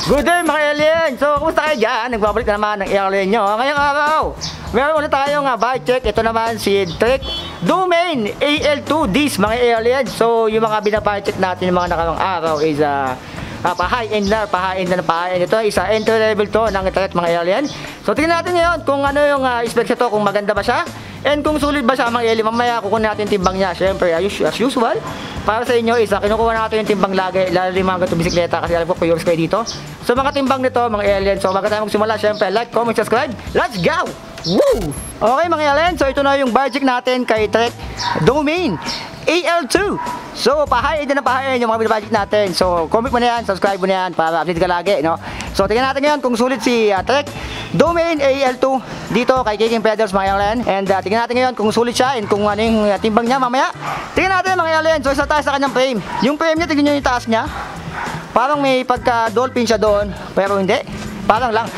Good day mga alien! So, kumusta kayo dyan? Nagbabalik na naman ng alien nyo. Ngayong araw, meron ulit tayong bike check. Ito naman si Trek Domain AL2Ds mga alien. So, yung mga binabike check natin yung mga nakarang araw is pa-high-end na, pa-high-end. Ito is entry level to ng Trek mga alien. So, tingnan natin ngayon kung ano yung specs ito, kung maganda ba siya. And kung sulit ba siya mga alien, mamaya kukunin natin timbang niya. Siyempre, as usual, para sa inyo is kinukuha natin yung timbang lagi, lalo yung mga ganitong bisikleta kasi alam ko yours kayo dito. So mga timbang nito mga alien, so bago tayo magsimula, siyempre like, comment, subscribe, let's go! Woo! Okay mga alien, so ito na yung budget natin kay Trek Domain AL2. So pahain din na pahain yung mga budget natin. So comment mo na yan, subscribe mo na yan para update ka lagi, no? So tingnan natin ngayon kung sulit si Trek Domain AL2 dito kay Kicking Pedals mga alien. And tingnan natin ngayon kung sulit siya and kung ano yung timbang niya mamaya. Tingnan natin mga alien. So isa tayo sa kanyang frame. Yung frame niya, tingnan nyo yung taas niya. Parang may pagka-dolphin siya doon, pero hindi. Parang lang.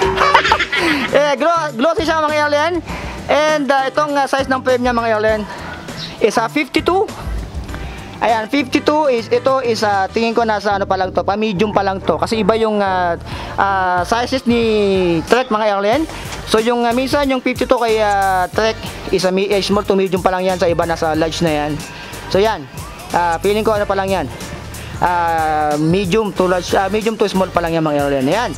Glossy siya mga alien. And itong size ng frame niya mga alien is 52. Ayan, 52 is, ito is tingin ko nasa ano pa lang to, pa-medium pa lang to. Kasi iba yung sizes ni Trek mga alien. So yung minsan yung 52 kay Trek is small to medium pa lang yan. Sa iba nasa large na yan. So yan, feeling ko ano pa lang yan. Medium to large, medium to small pa lang yan mga alien. Ayan.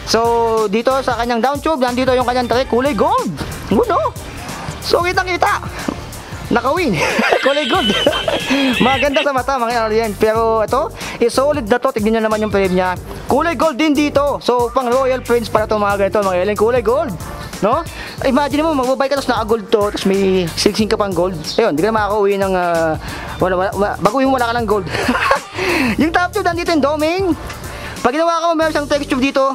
So dito sa kanyang down tube, nandito yung kanyang Trek kulay gold. Good no? So kitang-kita. Nakawin. Kulay gold. Maganda sa mata mga alien. Pero ito, solid na to. Tignan nyo naman yung frame niya. Kulay gold din dito. So pang Royal Prince para to mga ganito mga alien. Kulay gold. No? Imagine mo, magbabay ka tapos naka-gold to. Tapos may silksing ka pang gold. Ayun, di ka na makakauwi ng baguhin mo wala ka ng gold. Yung top tube nandito yung Domain. Pag ginawa ka mo, meron siyang text tube dito.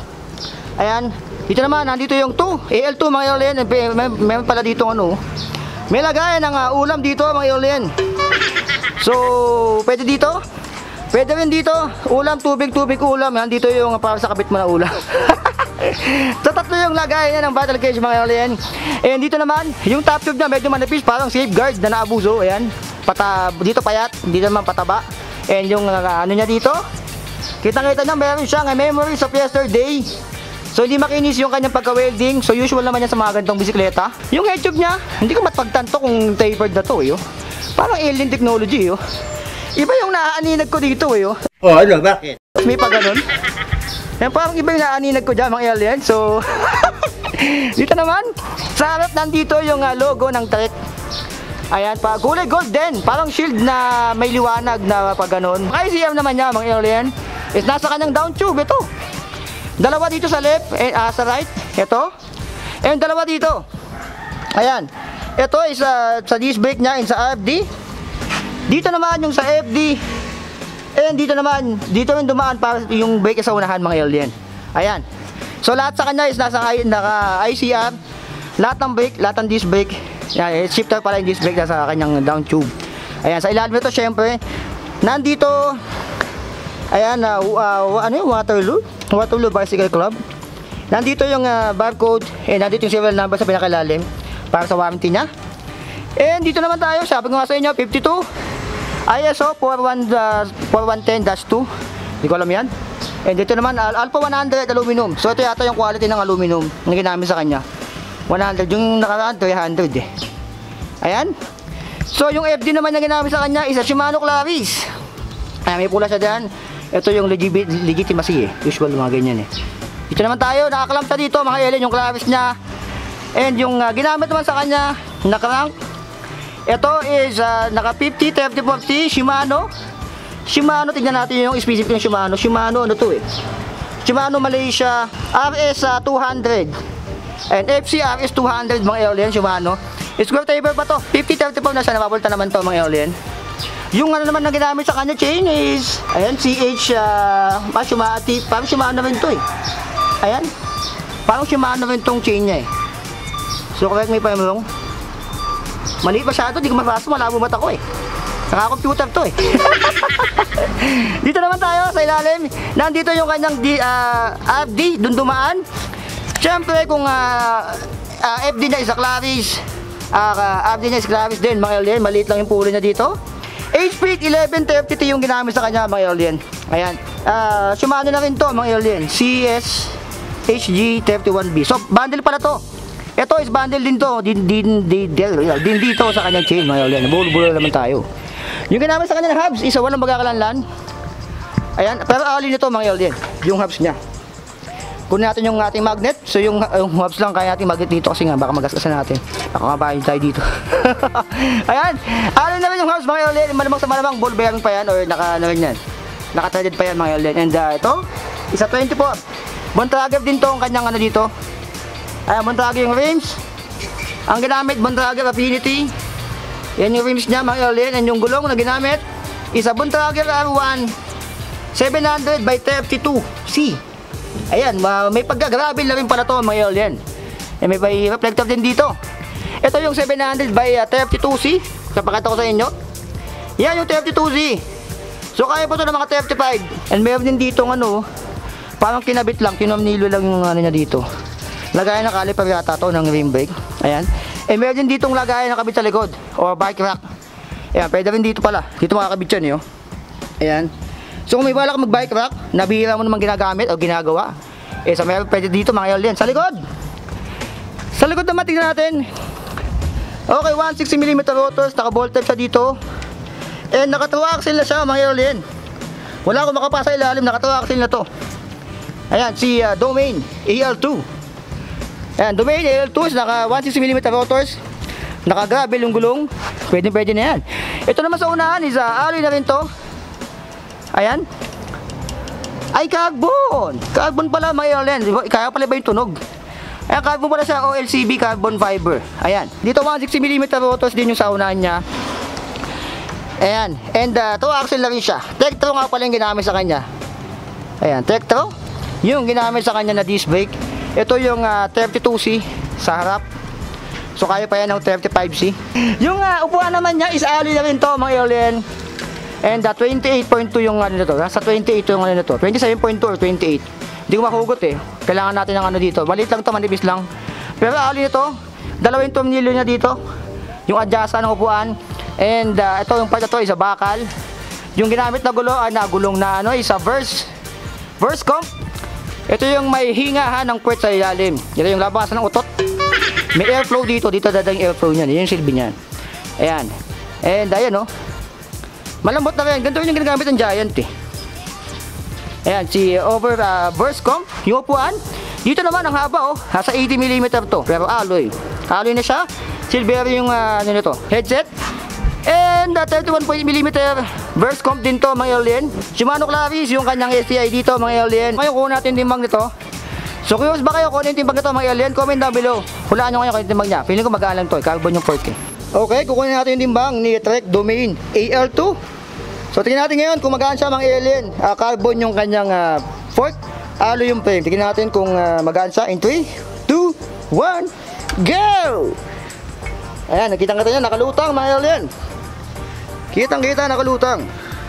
Ayan. Dito naman, nandito yung 2 AL2 mga alien. Meron pala dito ano. May lagayan ng ulam dito mga alien. So, pwede dito. Pwede rin dito. Ulam, tubig, ulam. Yan, dito yung para sa kabit mo na ulam. So, tatlo yung lagayan ng battle cage mga alien. And dito naman, yung top tube niya medyo manipis. Parang safeguard na naabuso. Ayan. Dito payat. Dito naman pataba. And yung ano niya dito. Kitang-kita niya meron siyang memories of yesterday. So hindi makinis yung kanyang pagka-welding. So usual naman yan sa mga ganitong bisikleta. Yung head tube niya, hindi ko matpagtanto kung tapered na to eh. Parang alien technology eh. Iba yung naaaninag ko dito eh. Oh, ano? Bakit? May pa ganun. Yan, parang iba yung naaaninag ko dyan mga alien. So dito naman, sa harap nandito yung logo ng Trek. Ayan pa, kulay gold din. Parang shield na may liwanag na pag ganun. ICM naman niya mga alien. Is nasa kanyang down tube ito. Dalawa dito sa left, sa right, ito. And dalawa dito. Ayan. Ito is sa disc brake niya and sa FD. Dito naman yung sa FD. And dito naman, dito yung dumaan para yung brake sa unahan mga alien. Ayan. So lahat sa kanya is naka ICR. Lahat ng brake, lahat ng disc brake. Yan, shifter pala yung disc brake sa kanyang down tube. Ayan, sa ilalim nito syempre, nandito ayan, ano yung Waterloo Bicycle Club. Nandito yung barcode. Nandito yung serial number sa pinakalalim para sa warranty niya. And dito naman tayo, sabi ko nga sa inyo, 52 ISO 4110-2. Hindi ko alam yan. And dito naman, Alpha 100 aluminum. So ito yata yung quality ng aluminum na ginamit sa kanya. 100, yung nakaraan 300 eh. Ayan. So yung FD naman na ginamit sa kanya is a Shimano Claris. Ayan, may pula siya dyan. Ito yung legitimacy eh. Usual mga ganyan eh. Dito naman tayo, nakakalamta dito mga alien yung Claris niya. And yung ginamit naman sa kanya na crank. Ito is naka 50-30-40 Shimano. Shimano, tignan natin yung specific ng Shimano. Shimano ano to eh. Shimano Malaysia RS 200. And FC RS 200 mga alien Shimano. Square taper pa to. 50-30 na siya. Napapulta naman to mga alien. Yung ano naman na ginamit sa kanya chain is ayan, CH parang Shimano rin to eh. Ayan. Parang Shimano rin tong chain niya eh. So correct me pa yung maliit masyado, di ko mabasa, malabo mata ko eh. Naka-computer to eh. Dito naman tayo sa ilalim. Nandito yung kanyang FD, dun dumaan. Siyempre kung FD niya is a Claris, FD niya is Claris din mga alien, maliit lang yung pulo niya dito. HP 1130 yung ginamit sa kanya mga alien. Ayan. Shimano na rin to mga alien, CS HG31B. So bundle pala to. Ito is bundle din to, din dito sa kanyang chain mga alien. Bulo-bulo naman tayo. Yung ginamit sa kanyang hubs isa walang magkakalanlan. Ayan, pero alin nito mga alien, yung hubs niya. Kunin natin yung ating magnet. So yung hubs lang kaya natin magnet dito kasi nga baka magasgasan natin. Baka mabahin tayo dito. Ayan, alin na rin yung hubs mga alien. Malamang sa malamang ball bearing pa yan or naka-threaded pa yan mga alien. And ito, isa 24. Bontrager din to ang kanyang ano dito. Ayan, Bontrager yung rims. Ang ginamit, Bontrager Affinity. Yan yung rims niya mga alien. And yung gulong na ginamit, isa Bontrager R1 700 by 32C. Ayan, may pagka-gravel na rin pala to mga alien. E may reflector din dito. Ito yung 700 by 32C. Kapakita ko sa inyo. Yan yung 32C. So kaya po ito ng mga 35. And meron din dito ano, parang kinabit lang, kinamnilo lang yung ano niya dito. Lagayan ng caliper yata to ng rim brake. Ayan. E meron din ditong lagayan ng kabit sa likod or bike rack. Ayan, pwede rin dito pala. Dito makakabit yan, ayan. So kung may balak mag-bike rack, nabihira mo naman ginagamit o ginagawa, sa meron pwede dito mga alien. Sa likod! Sa likod naman tingnan natin. Okay, 160mm rotors, naka-bolt type siya dito. And naka-true axle na siya mga alien. Wala akong makapasa ilalim, naka-true axle na to. Ayan, si Domain AL2. Ayan, Domain AL2 is naka 160mm rotors. Naka-gravel yung gulong. Pwede na yan. Ito naman sa unahan is alloy na rin to. Ayan. Ay, carbon. Carbon pala mga alien. Kaya pala ba yung tunog? Ayan, carbon pala siya. OLCB carbon fiber. Ayan. Dito 160mm rotors din yung sa unahan niya. Ayan. And to axle na rin siya. Tektro nga pala yung ginamit sa kanya. Ayan. Tektro. Yung ginamit sa kanya na disc brake. Ito yung 32C sa harap. So kaya pa yan ng 35C. Yung upuan naman niya is alloy na rin to mga alien. And 28.2 yung ano nito. Sa 28 yung ano nito. 27.2 or 28. Hindi ko mahugot Kailangan natin ng ano dito. Balit lang to, manipis lang. Pero alin nito, dalawang tornilyo niya dito. Yung adjasta ng upuan. And ito yung part na to, isa bakal. Yung ginamit na gulo, gulong na ano, isa verse comp. Ito yung may hingahan ng puwet sa ilalim. Ito yung labasan ng utot. May airflow dito. Dito dadang airflow niyan. Yan yung silbi niyan. Ayan. And ayan malambot na rin. Ganito yung ginagamit ng Giant Ayan, si burst comp, yung upuan. Dito naman ang haba nasa 80mm to. Pero alloy. Alloy na siya. Silver yung ano nito, headset. And 31mm burst comp din to mga alien. Shimano Claris yung kanyang STI dito mga alien. Ngayon kunin natin timbang nito. So curious ba kayo kung ano yung timbang nito mga alien? Comment down below. Hulaan nyo ngayon kung yung timbang niya. Feeling ko mag-aalang to. Carbon yung fork Okay, kukunin natin yung timbang ni Trek Domain AL2. So tingnan natin ngayon kung magaan siya mga alien. Carbon yung kanyang fork, alloy yung frame. Tingnan natin kung magaan siya in 3, 2, 1, go! Ayan, nakita-kita niya, nakalutang mga alien. Kitang-kita, nakalutang.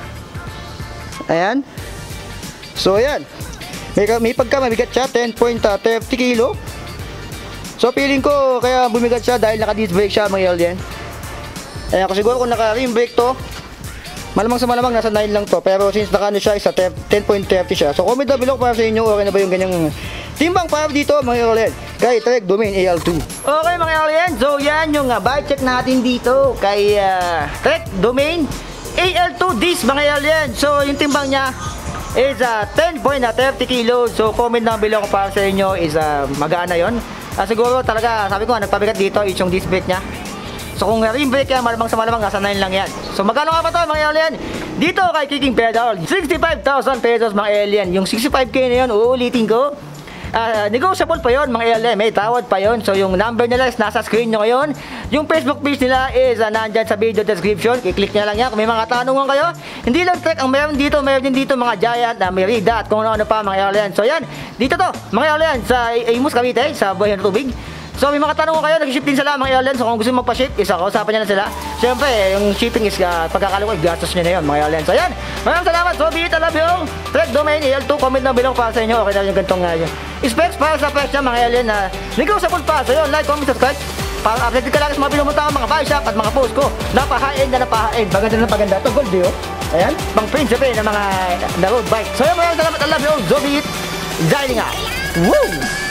Ayan. So ayan. May mabigat siya, 10.30 kilo. So feeling ko kaya bumigat siya dahil naka-disc brake siya mga alien. Ayan, kasi siguro kung naka-rim brake to, malamang sa malamang nasa 9 lang to. Pero since naka-ano siya, isa 10.30 siya. So comment down below para sa inyo, okay na ba yung ganyang timbang para dito mga alien kay Trek Domain AL2. Okay mga alien, so yan yung bike check natin dito kay Trek Domain AL2 disc mga alien. So yung timbang niya is 10.30 kilos. So comment down below kung para sa inyo is magaan na yun. Siguro talaga sabi ko nagpabigat dito is yung disc brake niya. So kung rim brake yan, malamang sa malamang nasa 9 lang yan. So magkano nga ba ito mga alien? Dito kay Kicking Pedal, 65,000 pesos mga alien. Yung 65k na yun, uulitin ko. Negotiable pa yon mga alien, may tawad pa yon. So yung number nila is nasa screen nyo ngayon. Yung Facebook page nila is nandyan sa video description. I-click nyo lang yan kung may mga tanungan kayo. Hindi lang Trek ang meron dito mga Giant, Merida at kung ano pa mga alien. So yan, dito to mga alien sa Imus Cavite, sa Buhay ng Tubig. So may mga tanong ko kayo, nag-ship din sila mga alien. So kung gusto nyo magpa-ship, kausapan nyo na sila. Siyempre, yung shipping is pagkakalo ko, gastos nyo na yun mga alien. So yan, maraming salamat. So be it, I love you. Trek Domain AL2, comment na below para sa inyo. Okay na yung gantong specs para sa presyo mga alien na negotiable pa. So yun, like, comment, subscribe. Para update ka lang sa mga pinumunta mga bike shop at mga post ko. Napa-high-end na napa-high-end. Paganda na paganda. Ito, gold, Ayan, pang prinsipe ng mga na road bike. So yun, maraming salamat. I love you all. Zombie Eat, signing out. Woo!